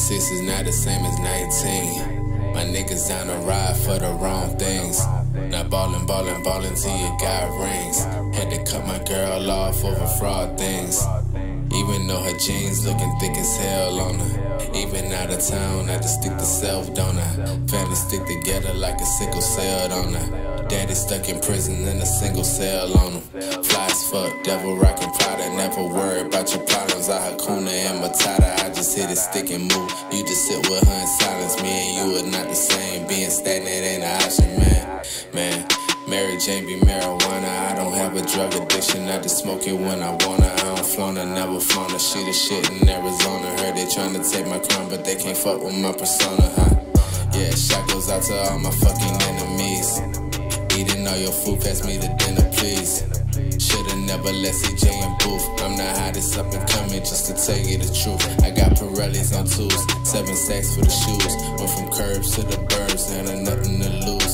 26 is not the same as 19. My niggas down to ride for the wrong things. Not ballin', ballin', ballin' till you got rings. Had to cut my girl off over fraud things. Even though her jeans looking thick as hell on her. Even out of town, I just stick to self, don't I? Family stick together like a sickle cell, don't I? Daddy stuck in prison in a single cell on him. Fly as fuck, devil rockin' Prada. Never worry about your problems. I Hakuna and Matata. I just hit it, stick and move. You just sit with her in silence. Me and you are not the same. Being stagnant ain't an option, man. Mary Jane be marijuana. I don't have a drug addiction. I just smoke it when I wanna. I don't flaunt her, never flaunt her. She the shit in Arizona. Heard they tryna take my crown, but they can't fuck with my persona, huh? Yeah, shot goes out to all my fucking enemies. Eating all your food, pass me the dinner, please. Shoulda never let CJ in booth. I'm the hottest up and coming, just to tell you the truth. I got Pirellis on twos, 7 sacks for the shoes. Went from curbs to the burbs, and nothing to lose.